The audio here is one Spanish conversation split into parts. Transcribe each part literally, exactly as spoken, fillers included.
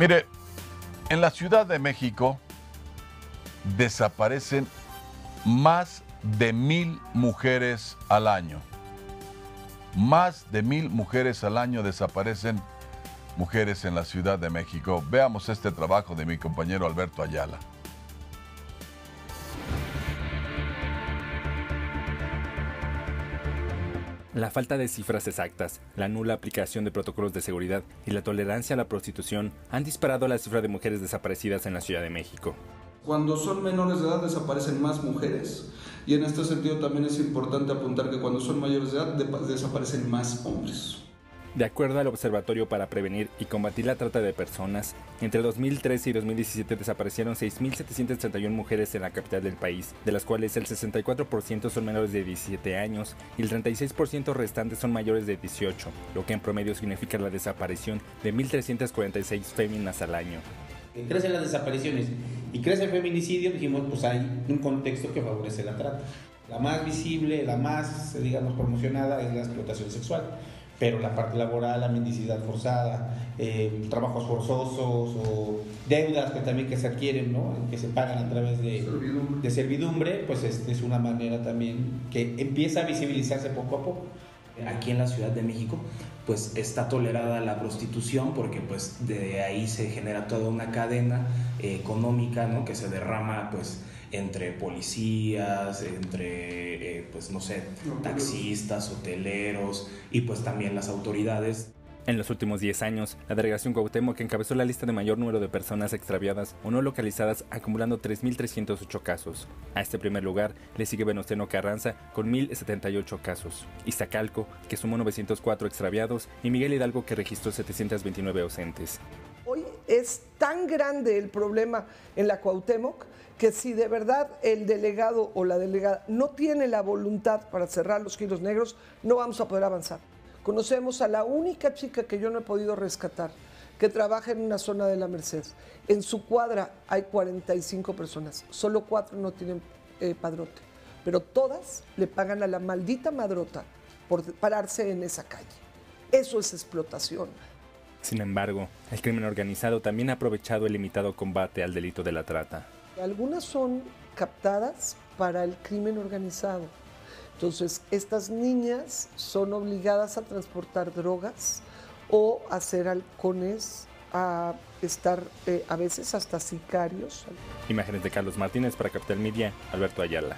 Mire, en la Ciudad de México desaparecen más de mil mujeres al año. Más de mil mujeres al año desaparecen mujeres en la Ciudad de México. Veamos este trabajo de mi compañero Alberto Ayala. La falta de cifras exactas, la nula aplicación de protocolos de seguridad y la tolerancia a la prostitución han disparado la cifra de mujeres desaparecidas en la Ciudad de México. Cuando son menores de edad desaparecen más mujeres y en este sentido también es importante apuntar que cuando son mayores de edad de- desaparecen más hombres. De acuerdo al Observatorio para Prevenir y Combatir la Trata de Personas, entre dos mil trece y dos mil diecisiete desaparecieron seis mil setecientas treinta y una mujeres en la capital del país, de las cuales el sesenta y cuatro por ciento son menores de diecisiete años y el treinta y seis por ciento restantes son mayores de dieciocho, lo que en promedio significa la desaparición de mil trescientas cuarenta y seis féminas al año. Crecen las desapariciones y crece el feminicidio, dijimos, pues hay un contexto que favorece la trata. La más visible, la más, digamos, promocionada es la explotación sexual, pero la parte laboral, la mendicidad forzada, eh, trabajos forzosos o deudas que también que se adquieren, ¿no? Que se pagan a través de servidumbre, de servidumbre pues es, es una manera también que empieza a visibilizarse poco a poco. Aquí en la Ciudad de México pues está tolerada la prostitución porque pues de ahí se genera toda una cadena eh, económica, ¿no? Que se derrama pues entre policías, entre eh, pues no sé, taxistas, hoteleros y pues también las autoridades. En los últimos diez años, la delegación Cuauhtémoc encabezó la lista de mayor número de personas extraviadas o no localizadas, acumulando tres mil trescientos ocho casos. A este primer lugar le sigue Venustiano Carranza con mil setenta y ocho casos, Iztacalco, que sumó novecientos cuatro extraviados, y Miguel Hidalgo, que registró setecientos veintinueve ausentes. Hoy es tan grande el problema en la Cuauhtémoc que si de verdad el delegado o la delegada no tiene la voluntad para cerrar los giros negros, no vamos a poder avanzar. Conocemos a la única chica que yo no he podido rescatar, que trabaja en una zona de la Merced. En su cuadra hay cuarenta y cinco personas, solo cuatro no tienen eh, padrote, pero todas le pagan a la maldita madrota por pararse en esa calle. Eso es explotación. Sin embargo, el crimen organizado también ha aprovechado el limitado combate al delito de la trata. Algunas son captadas para el crimen organizado. Entonces, estas niñas son obligadas a transportar drogas o a ser halcones, a estar eh, a veces hasta sicarios. Imágenes de Carlos Martínez para Capital Media, Alberto Ayala.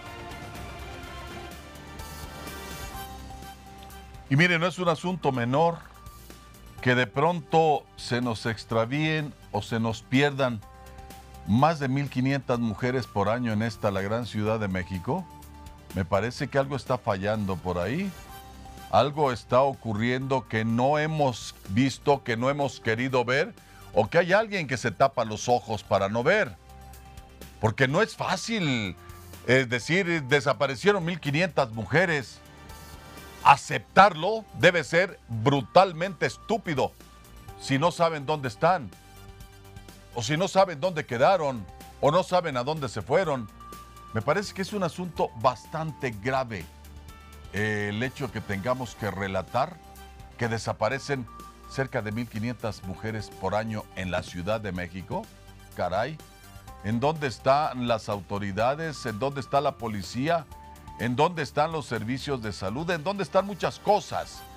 Y mire, no es un asunto menor que de pronto se nos extravíen o se nos pierdan más de mil quinientas mujeres por año en esta, la gran Ciudad de México. Me parece que algo está fallando por ahí. Algo está ocurriendo que no hemos visto, que no hemos querido ver, o que hay alguien que se tapa los ojos para no ver. Porque no es fácil, es decir, desaparecieron mil quinientas mujeres. Aceptarlo debe ser brutalmente estúpido si no saben dónde están, o si no saben dónde quedaron, o no saben a dónde se fueron. Me parece que es un asunto bastante grave eh, el hecho de que tengamos que relatar que desaparecen cerca de mil quinientas mujeres por año en la Ciudad de México. Caray, ¿en dónde están las autoridades? ¿En dónde está la policía? ¿En dónde están los servicios de salud? ¿En dónde están muchas cosas?